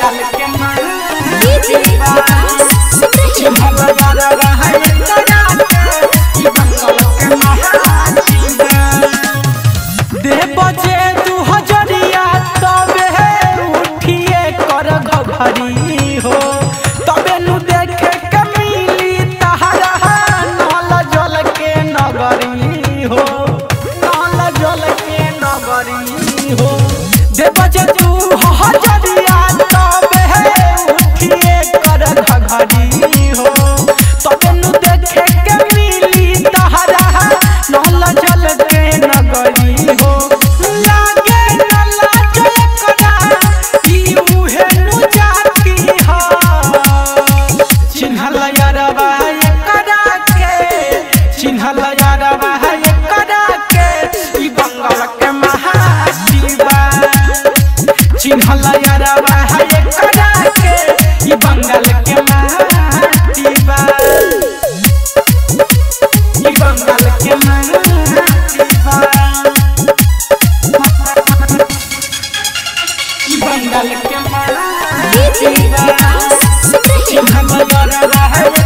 हो तबे नु देखे के मिली तहरा नल जल के नगरी हो नल जल के नगरी हो देव जे तू हजरिया तबे उठिए कर घघरी हो तबे नु देखे के मिली तहरा नल जल के नगरी हो चिन्हला यारवा है करा के ई बंगाल के माटी बा ई बंगाल के माटी बा ई बंगाल के माटी बा चिन्हला यारवा है